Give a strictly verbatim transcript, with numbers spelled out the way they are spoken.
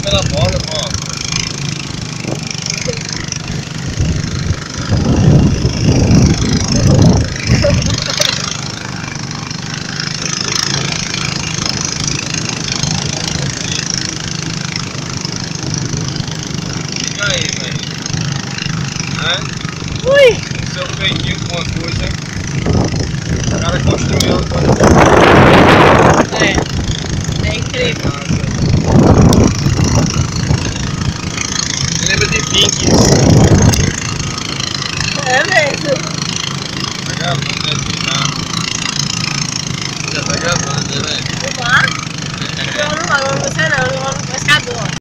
pela bola, ó. Fica aí, velho. Né? Ui! Seu feitinho com uma coisa, o cara construiu uma coisa. É, é incrível. Você lembra de Vikings? É mesmo. Tá gravando aqui, tá? Já tá gravando, né, velho? Vamos lá? Não, não, não, você não, eu vou no pescador.